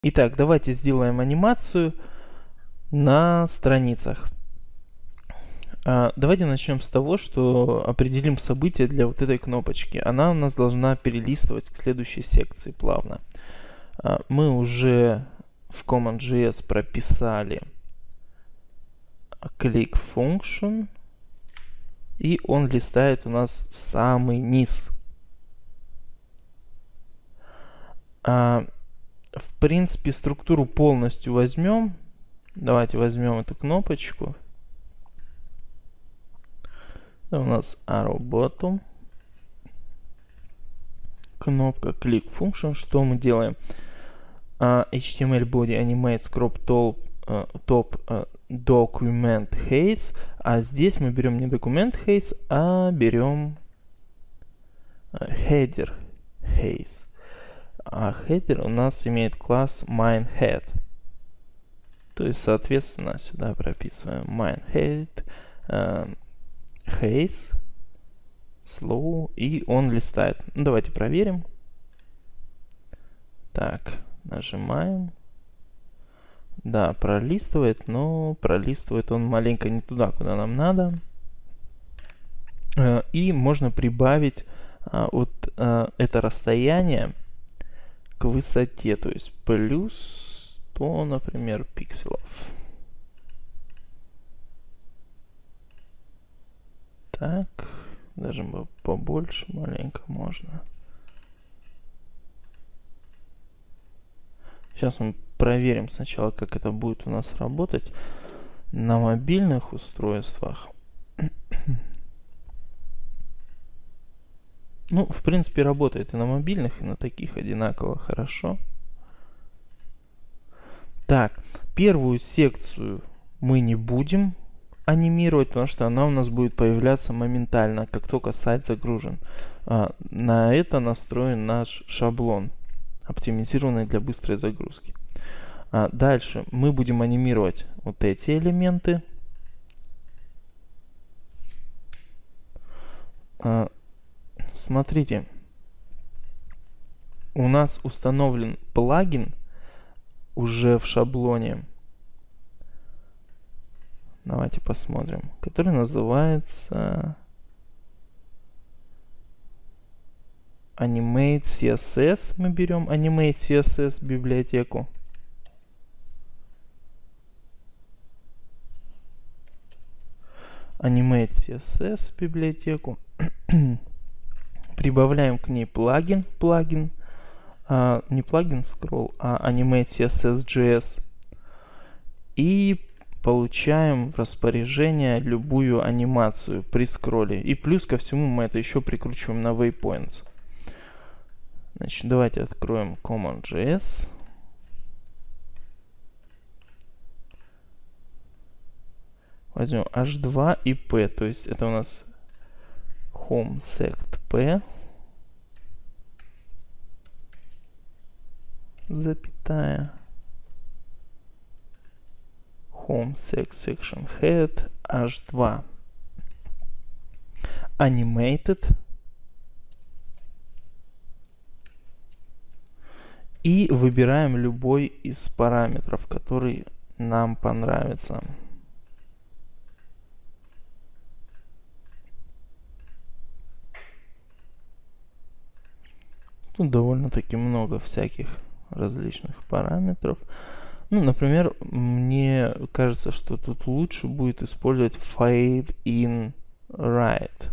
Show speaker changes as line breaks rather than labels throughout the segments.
Итак, давайте сделаем анимацию на страницах. Давайте начнем с того, что определим событие для вот этой кнопочки. Она у нас должна перелистывать к следующей секции плавно. Мы уже в Command.js прописали click function, и он листает у нас в самый низ. В принципе, структуру полностью возьмем. Давайте возьмем эту кнопочку. Это у нас arrow bottom. Кнопка click function. Что мы делаем? HTML body animates crop top document haze. А здесь мы берем не документ haze, а берем header haze. А header у нас имеет класс mineHead. То есть, соответственно, сюда прописываем mineHead, haze, slow, и он листает. Ну, давайте проверим. Так, нажимаем. Да, пролистывает, но пролистывает он маленько не туда, куда нам надо. И можно прибавить вот это расстояние к высоте, то есть плюс 100, например, пикселов. Так, даже побольше маленько можно. Сейчас мы проверим сначала, как это будет у нас работать на мобильных устройствах. Ну, в принципе, работает и на мобильных, и на таких одинаково хорошо. Так, первую секцию мы не будем анимировать, потому что она у нас будет появляться моментально, как только сайт загружен. На это настроен наш шаблон, оптимизированный для быстрой загрузки. Дальше мы будем анимировать вот эти элементы. Смотрите, у нас установлен плагин уже в шаблоне. Давайте посмотрим, который называется Animate CSS. Мы берем Animate CSS библиотеку. Animate CSS библиотеку. Прибавляем к ней плагин, не плагин scroll, а Animate CSS.js. И получаем в распоряжение любую анимацию при скролле. И плюс ко всему мы это еще прикручиваем на waypoints. Значит, давайте откроем Command.js. Возьмем h2 и p, то есть это у нас home sect p, запятая, home sect section head, h2 animated, и выбираем любой из параметров, который нам понравится. Тут довольно-таки много всяких различных параметров. Ну, например, мне кажется, что тут лучше будет использовать fade in right.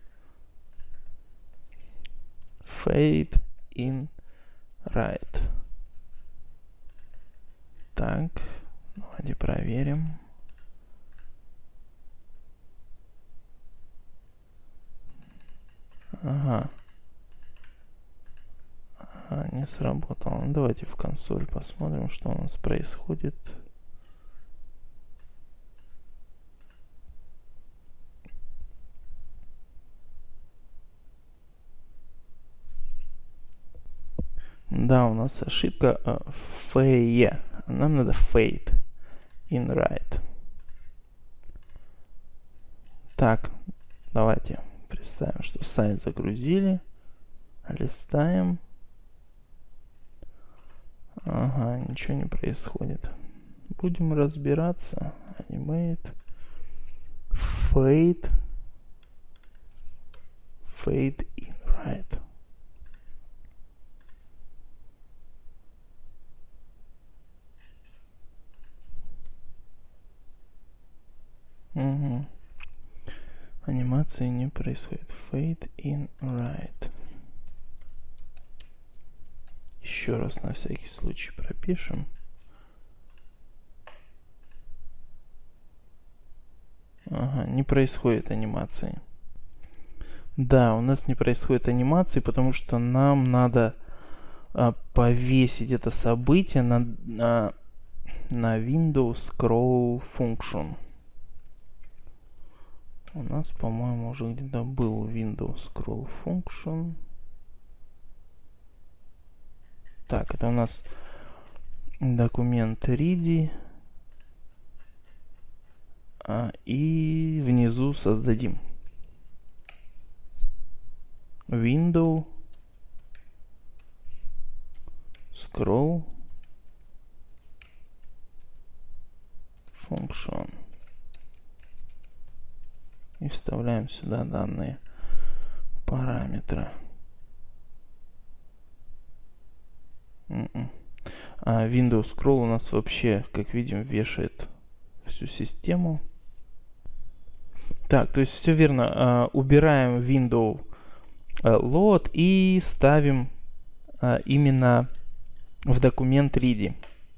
Fade in right. Так, давайте проверим. Ага. Не сработало. Ну, давайте в консоль посмотрим, что у нас происходит. Да, у нас ошибка fade. Нам надо fade in right. Так, давайте представим, что сайт загрузили. Листаем. Ага, ничего не происходит. Будем разбираться. Animate. Fade. Fade in right. Угу. Анимации не происходит. Fade in right. Еще раз на всякий случай пропишем. Ага, не происходит анимации. Да, у нас не происходит анимации, потому что нам надо повесить это событие на Windows Scroll Function. У нас, по-моему, уже где-то был Windows Scroll Function. Так, это у нас документ ready. И внизу создадим Window Scroll Function. И вставляем сюда данные параметры. Windows Scroll у нас вообще, как видим, вешает всю систему. Так, то есть все верно. Убираем Window Load и ставим именно в документ ready.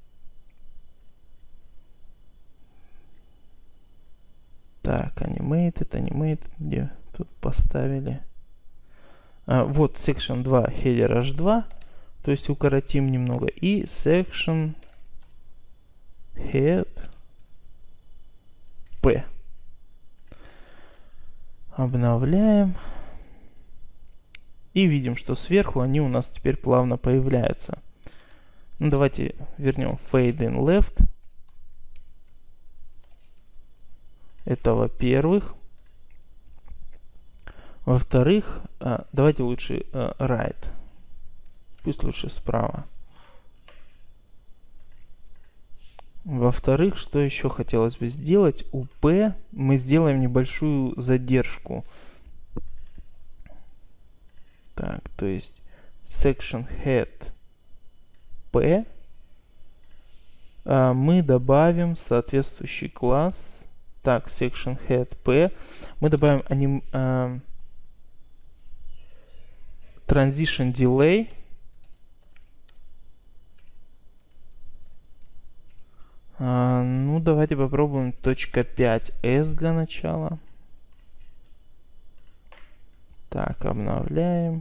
Так, animated, где тут поставили? Вот section 2, header h2, то есть укоротим немного, и section head p. Обновляем. И видим, что сверху они у нас теперь плавно появляются. Ну, давайте вернем fade in left. Это во-первых. Во-вторых, давайте лучше right. Пусть лучше справа. Во-вторых, что еще хотелось бы сделать? У P мы сделаем небольшую задержку. Так, то есть section head P мы добавим соответствующий класс. Так, section head P мы добавим transition delay. Ну, давайте попробуем .5s для начала. Так, обновляем.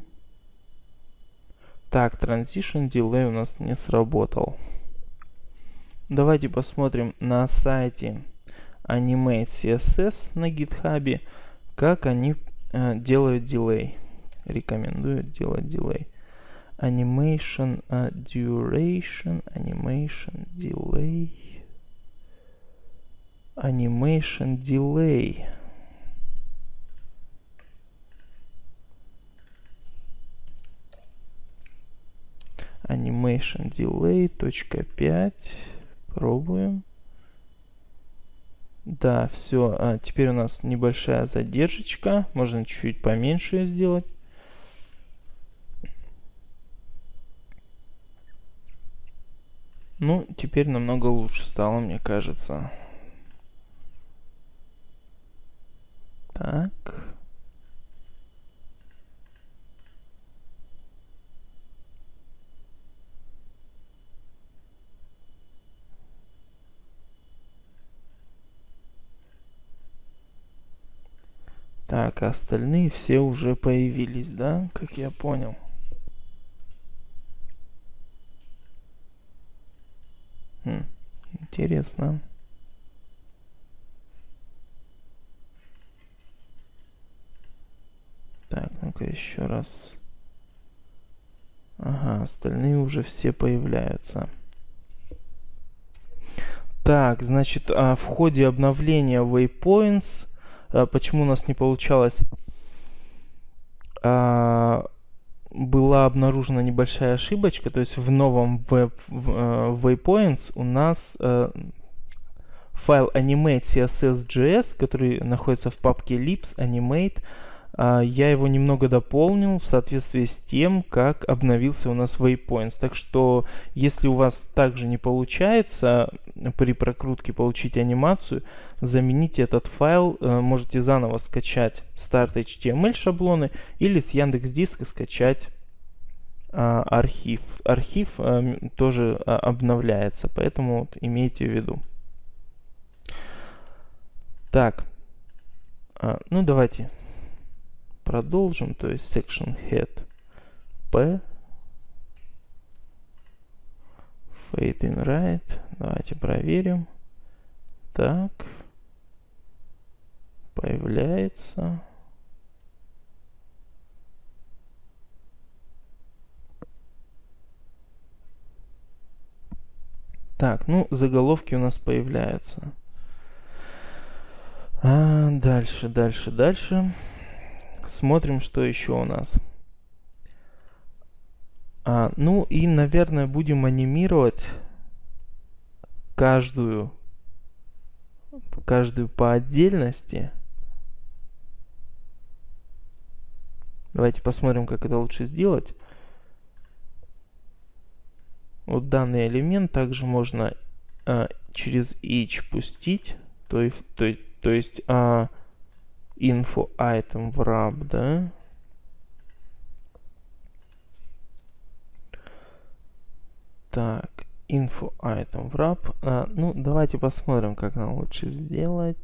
Так, Transition Delay у нас не сработал. Давайте посмотрим на сайте Animate CSS на GitHub, как они делают дилей. Рекомендуют делать дилей. Animation Duration, Animation Delay. Animation Delay. Animation Delay, .5. Пробуем. Да, все. Теперь у нас небольшая задержечка. Можно чуть-чуть поменьше ее сделать. Ну, теперь намного лучше стало, мне кажется. Так. Так, а остальные все уже появились, да? Как я понял. Интересно. Так, ну-ка еще раз. Ага, остальные уже все появляются. Так, значит, в ходе обновления waypoints, почему у нас не получалось была обнаружена небольшая ошибочка, то есть в новом Waypoints у нас файл animate css.js, который находится в папке libs animate, я его немного дополнил в соответствии с тем, как обновился у нас Waypoints. Так что, если у вас также не получается при прокрутке получить анимацию, замените этот файл, можете заново скачать start.html шаблоны или с Яндекс.Диска скачать архив. Архив тоже обновляется, поэтому вот, имейте в виду. Так, ну давайте продолжим, то есть section head p fade in right, давайте проверим. Так, появляется. Так, ну заголовки у нас появляются. Дальше. Смотрим, что еще у нас. Ну и, наверное, будем анимировать каждую по отдельности. Давайте посмотрим, как это лучше сделать. Вот данный элемент также можно через each пустить, то есть info item wrap, да. Так, info item wrap. Ну, давайте посмотрим, как нам лучше сделать.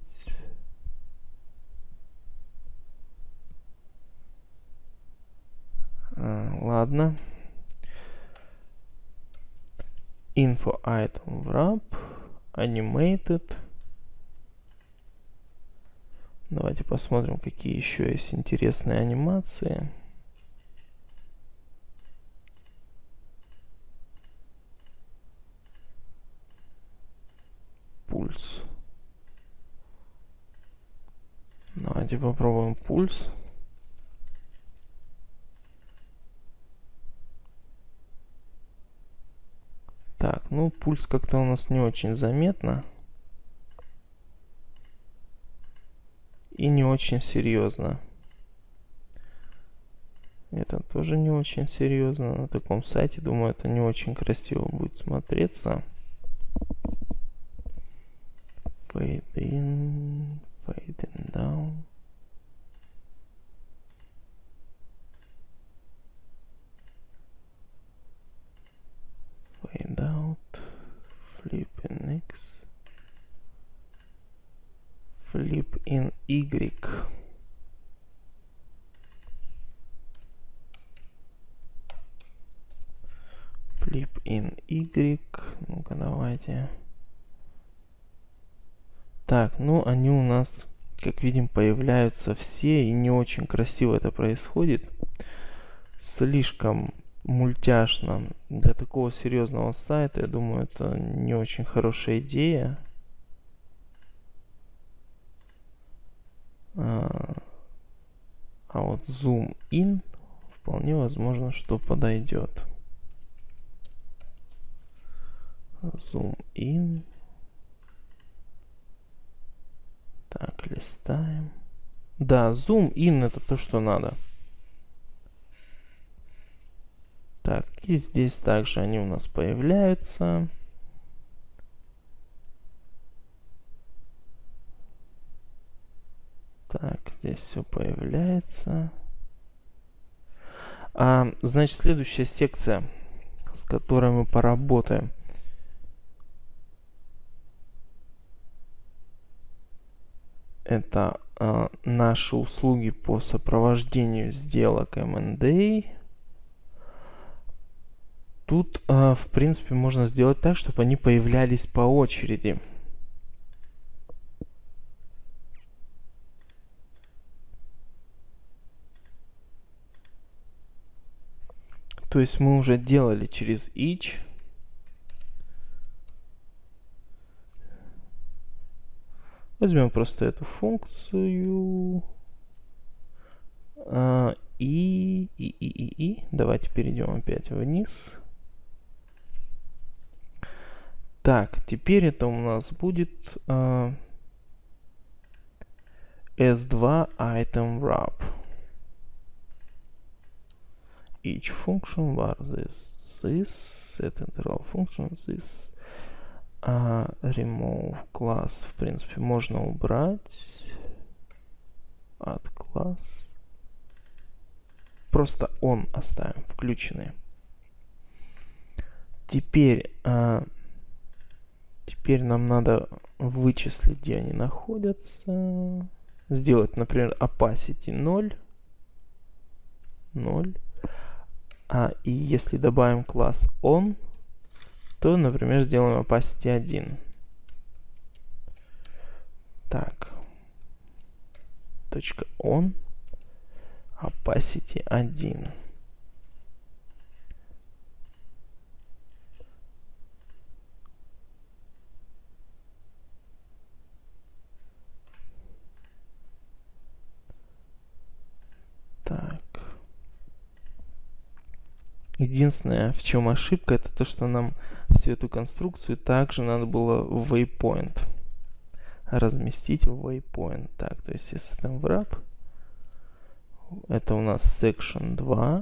Ладно. Info item wrap animated. Давайте посмотрим, какие еще есть интересные анимации. Пульс. Давайте попробуем пульс. Так, ну пульс как-то у нас не очень заметно. И не очень серьезно. Это тоже не очень серьезно. На таком сайте, думаю, это не очень красиво будет смотреться. Fade in, fade down. Fade out, flip in X. Flip in Y. Flip in Y. Ну-ка, давайте. Так, ну они у нас, как видим, появляются все, и не очень красиво это происходит. Слишком мультяшно для такого серьезного сайта. Я думаю, это не очень хорошая идея. А вот zoom in вполне возможно, что подойдет. Zoom in. Так, листаем. Да, zoom in это то, что надо. Так, и здесь также они у нас появляются. Так, здесь все появляется. Значит, следующая секция, с которой мы поработаем. Это наши услуги по сопровождению сделок M&A. Тут, в принципе, можно сделать так, чтобы они появлялись по очереди. То есть мы уже делали через each. Возьмем просто эту функцию. Давайте перейдем опять вниз. Так, теперь это у нас будет S2 item wrap. Each function var this, set interval function this. Remove class, в принципе, можно убрать. Add class. Просто on оставим, включенные. Теперь нам надо вычислить, где они находятся. Сделать, например, opacity 0. И если добавим класс on, то, например, сделаем opacity 1. Так. Точка on. Opacity 1. Так. Единственное, в чем ошибка, это то, что нам всю эту конструкцию также надо было в waypoint разместить в waypoint. Так, то есть если там wrap, это у нас section 2.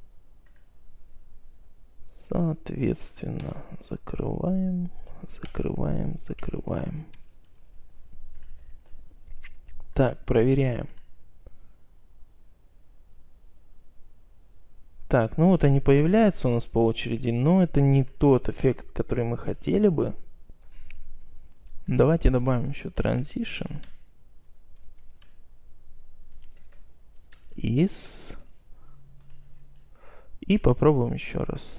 Соответственно, закрываем. Так, проверяем. Так, ну вот они появляются у нас по очереди, но это не тот эффект, который мы хотели бы. Давайте добавим еще transition. Is. И попробуем еще раз.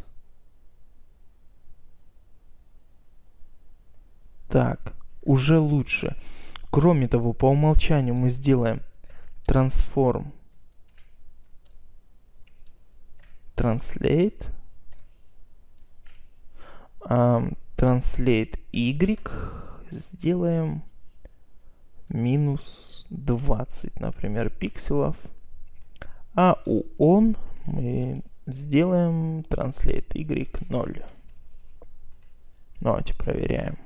Так, уже лучше. Кроме того, по умолчанию мы сделаем transform translate y сделаем минус 20, например, пикселов. А у on мы сделаем translate y 0. Давайте проверяем.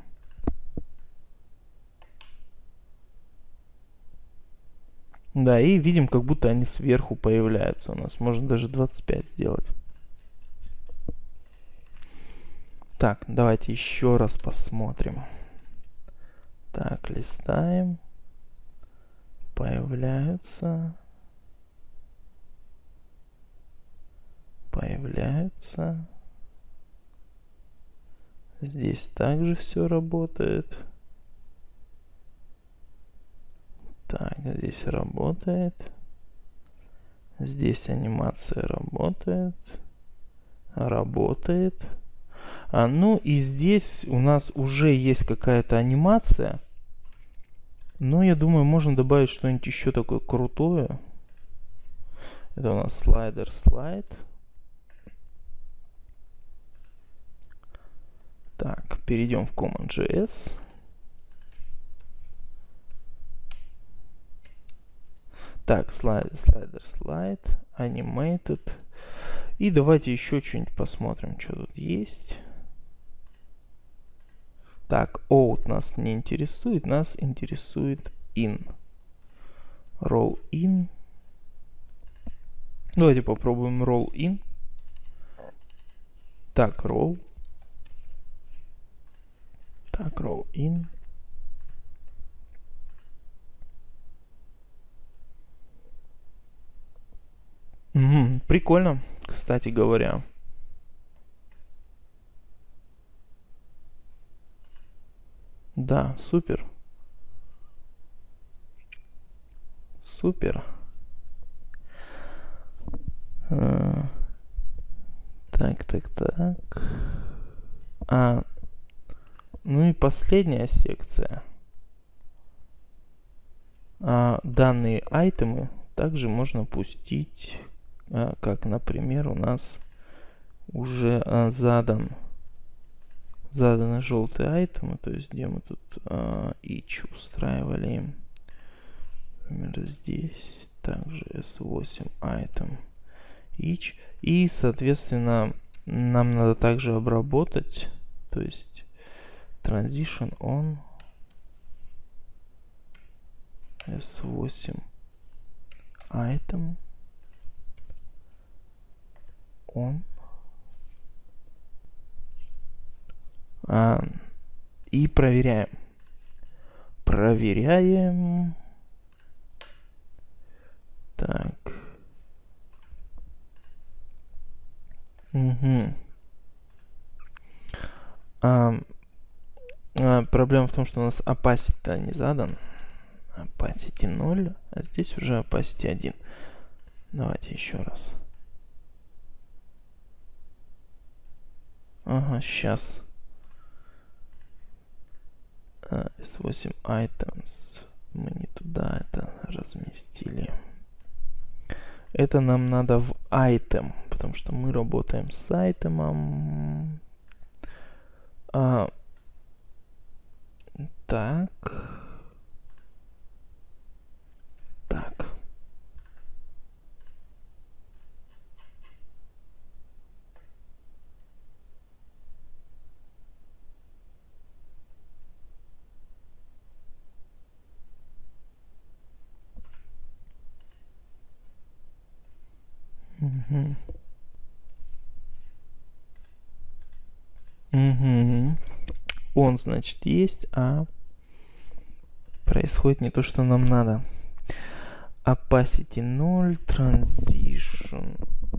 Да, и видим, как будто они сверху появляются у нас. Можно даже 25 сделать. Так, давайте еще раз посмотрим. Так, листаем. Появляются. Здесь также все работает. Так, здесь работает. Здесь анимация работает. Ну и здесь у нас уже есть какая-то анимация. Но я думаю, можно добавить что-нибудь еще такое крутое. Это у нас слайд. Так, перейдем в Common.js. Так, слайд, animated. И давайте еще что-нибудь посмотрим, что тут есть. Так, out нас не интересует, нас интересует in. Roll in. Давайте попробуем roll in. Так, roll. Так, roll in. Прикольно, кстати говоря. Да, супер. Так. Ну и последняя секция. Данные айтемы также можно пустить, как, например, у нас уже заданы желтые айтемы, то есть где мы тут each устраивали, например, здесь, также s8 item each. И, соответственно, нам надо также обработать, то есть transition on s8 item on и проверяем. Так. Проблема в том, что у нас opacity не задан. Opacity 0, а здесь уже opacity 1. Давайте еще раз. Ага, сейчас. S8 items. Мы не туда это разместили. Это нам надо в item, потому что мы работаем с айтемом. Так. Он, значит, есть, а происходит не то, что нам надо. Opacity 0, transition.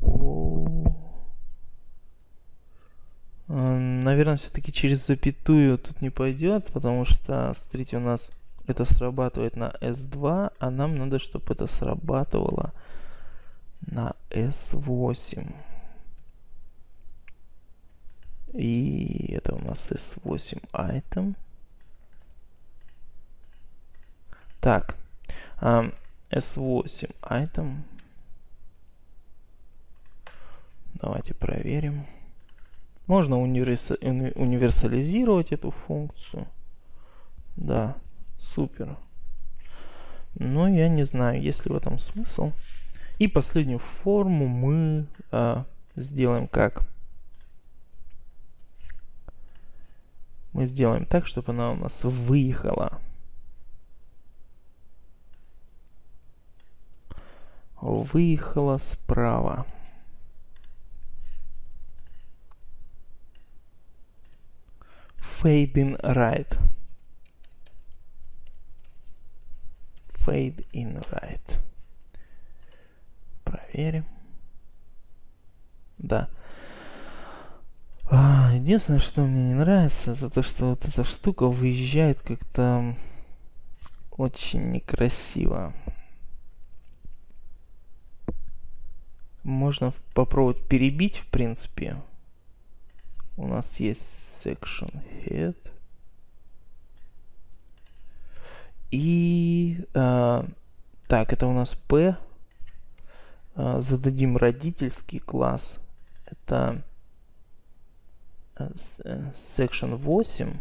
Наверное, все-таки через запятую тут не пойдет, потому что, смотрите, у нас это срабатывает на S2, а нам надо, чтобы это срабатывало на S8. И это у нас S8 item. Так, S8 item. Давайте проверим. Можно универсализировать эту функцию. Да, супер. Но я не знаю, есть ли в этом смысл. И последнюю форму мы сделаем как? Мы сделаем так, чтобы она у нас выехала. Выехала справа. Fade in right. Fade in right. Проверим. Да. Единственное, что мне не нравится, это то, что вот эта штука выезжает как-то очень некрасиво. Можно попробовать перебить, в принципе. У нас есть section head. И так, это у нас P. Зададим родительский класс. Это section 8.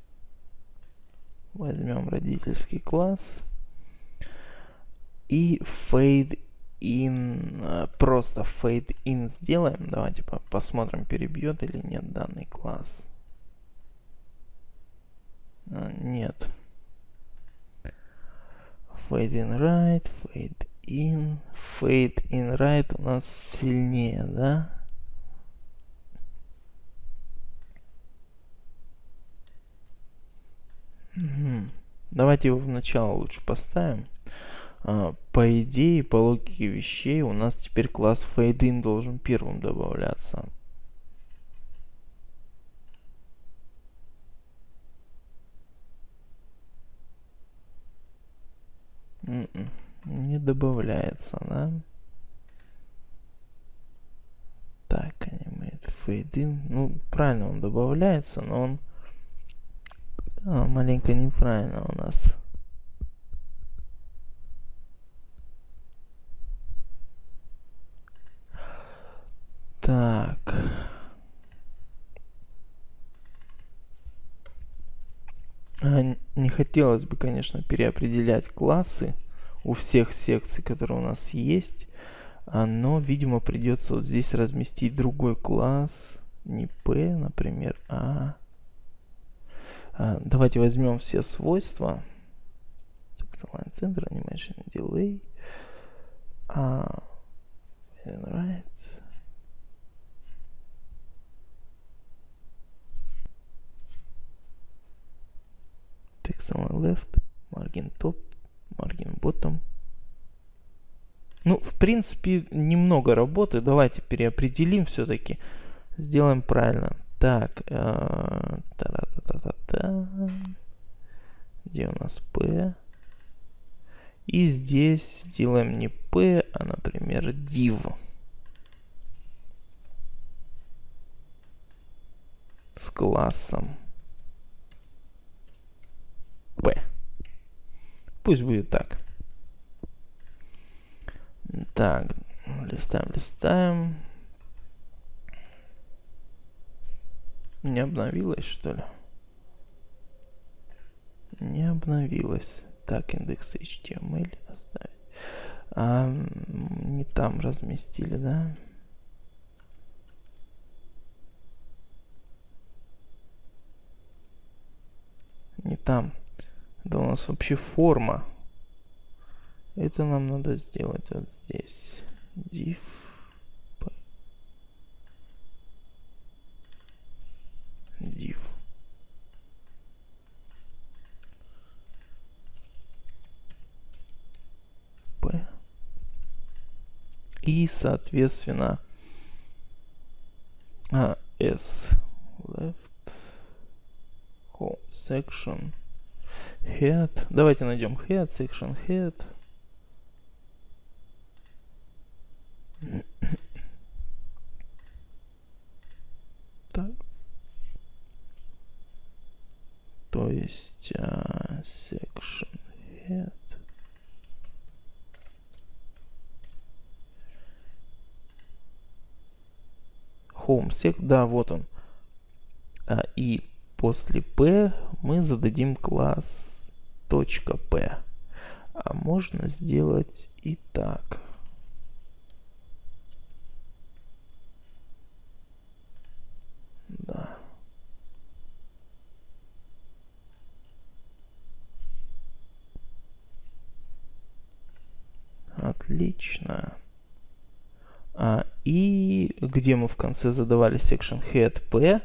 Возьмем родительский класс. И fade in. Просто fade in сделаем. Давайте посмотрим, перебьет или нет данный класс. Нет. Fade in right, fade in right у нас сильнее, да? Давайте его в начало лучше поставим. По идее, по логике вещей, у нас теперь класс fadeIn должен первым добавляться. Не добавляется, да? Так, animate fadeIn. Ну, правильно он добавляется, но он маленько неправильно у нас. Так. Не хотелось бы, конечно, переопределять классы у всех секций, которые у нас есть. Но, видимо, придется вот здесь разместить другой класс. Не P, например, давайте возьмем все свойства. Align Center, Animation Delay. Right. Text Align Left. Margin Top. Margin Bottom. Ну, в принципе, немного работы. Давайте переопределим все-таки. Сделаем правильно. Так. Где у нас P? И здесь сделаем не P, а, например, div. С классом P. Пусть будет так. Так, листаем. Не обновилось, что ли? Не обновилось. Так, индекс HTML оставить. Не там разместили, да? Не там. Это у нас вообще форма. Это нам надо сделать вот здесь. Div. Div. P. И, соответственно, S. Left. Home section. Head. Давайте найдем head. Section head. Так. То есть section head. Home sec, да, вот он. И после P мы зададим класс .p. А можно сделать и так. Да. Отлично. И где мы в конце задавали section head P.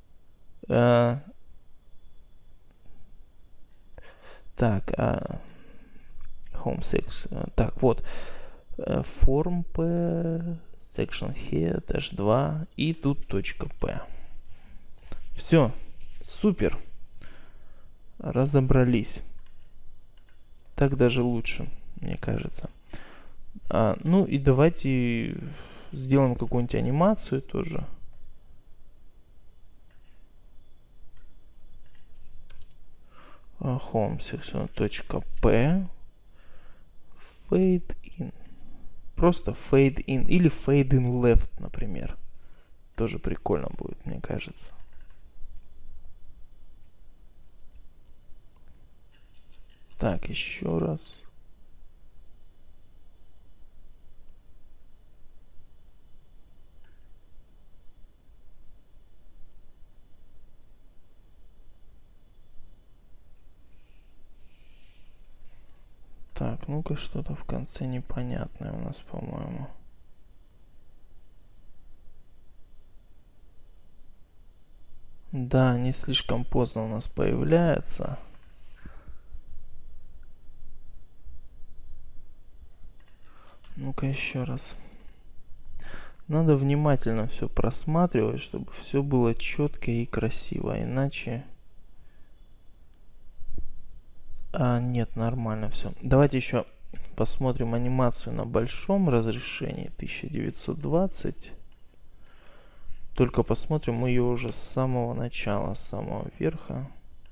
Так, home section. Так, вот. Form P, section head, h2 и тут .p. Все, супер. Разобрались. Так даже лучше, мне кажется. Ну и давайте сделаем какую-нибудь анимацию тоже. Home section .p. Fade in. Просто fade in или fade in left, например. Тоже прикольно будет, мне кажется. Так, еще раз. Так, ну-ка, что-то в конце непонятное у нас, по-моему. Да, не слишком поздно у нас появляется. Ну-ка, еще раз. Надо внимательно все просматривать, чтобы все было четко и красиво, иначе... нет, нормально все. Давайте еще посмотрим анимацию на большом разрешении 1920. Только посмотрим мы ее уже с самого начала, с самого верха.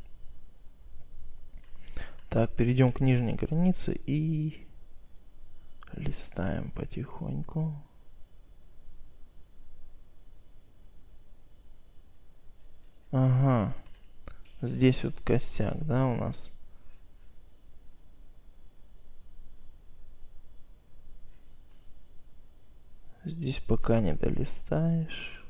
Так, перейдем к нижней границе и листаем потихоньку. Ага. Здесь вот косяк, да, у нас? Здесь пока не долистаешь.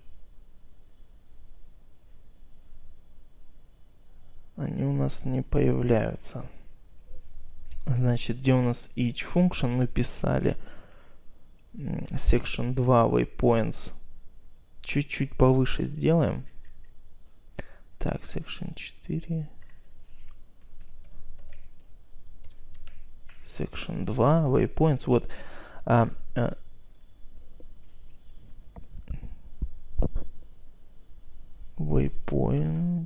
Они у нас не появляются. Значит, где у нас each function мы писали section 2 waypoints. Чуть-чуть повыше сделаем. Так, section 4. Section 2 waypoints. Вот. Waypoint.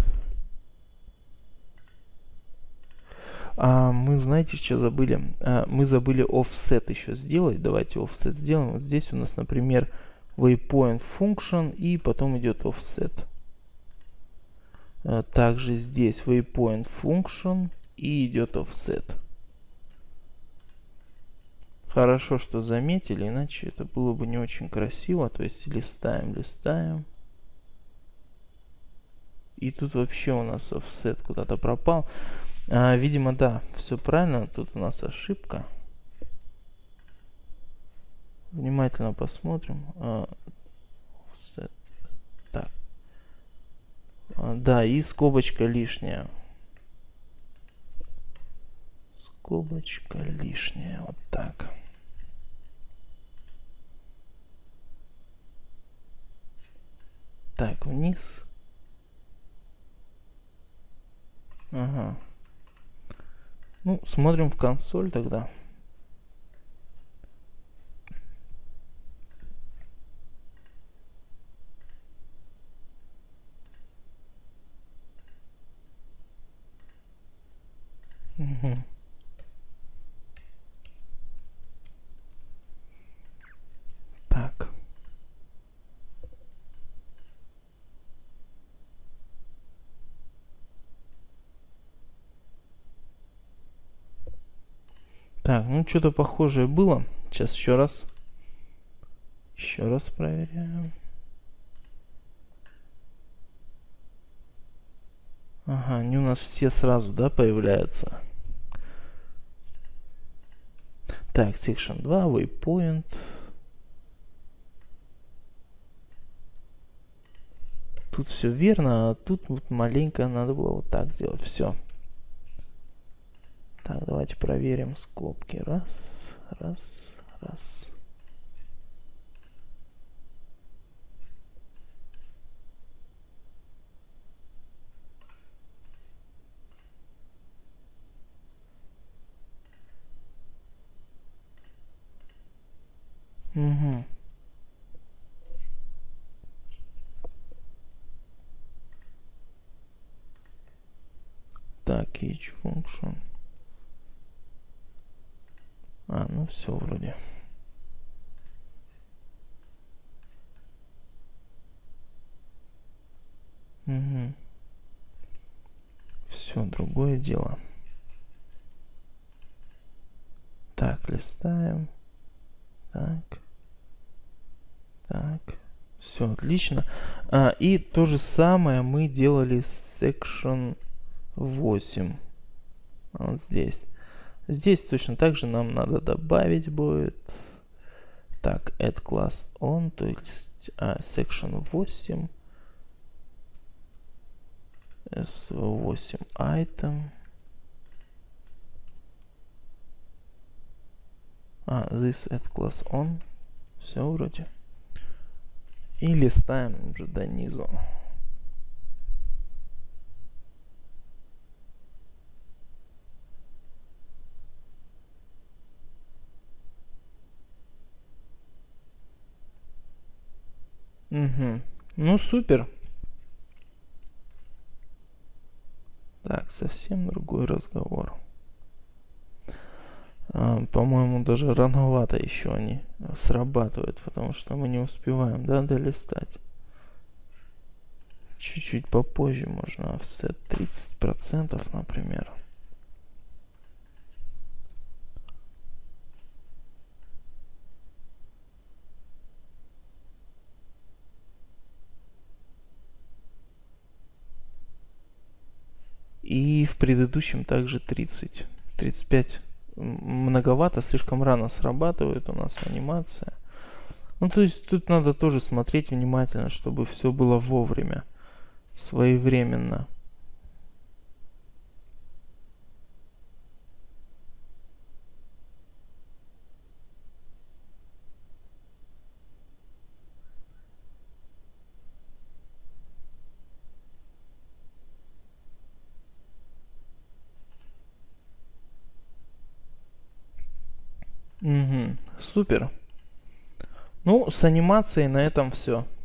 Мы, знаете, что забыли? Мы забыли offset еще сделать. Давайте offset сделаем. Вот здесь у нас, например, waypoint function и потом идет offset. Также здесь waypoint function и идет offset. Хорошо, что заметили, иначе это было бы не очень красиво. То есть листаем, листаем. И тут вообще у нас offset куда-то пропал. Видимо, да, все правильно. Тут у нас ошибка. Внимательно посмотрим. Offset. Так. Да, и скобочка лишняя. Скобочка лишняя. Вот так. Так, вниз. Ага. Ну, смотрим в консоль тогда. Угу. Так. Так, ну что-то похожее было. Сейчас еще раз. Еще раз проверяем. Ага, они у нас все сразу, да, появляются. Так, section 2, waypoint. Тут все верно, а тут вот маленько надо было вот так сделать. Все. Так, давайте проверим скобки. Раз, раз, раз. Угу. Так, each function. Ну все вроде. Угу. Все, другое дело. Так, листаем. Так. Так. Все, отлично. И то же самое мы делали с section 8. Вот здесь. Здесь точно так же нам надо добавить будет. Так, add class on, то есть section 8. S8 item. This add class on. Все вроде. И листаем уже до низу. Угу. Ну, супер. Так, совсем другой разговор. По-моему, даже рановато еще они срабатывают, потому что мы не успеваем, да, долистать. Чуть-чуть попозже можно offset 30%, например. И в предыдущем также 30. 35 многовато, слишком рано срабатывает у нас анимация. Ну, то есть тут надо тоже смотреть внимательно, чтобы все было вовремя, своевременно. Угу, супер. Ну, с анимацией на этом все.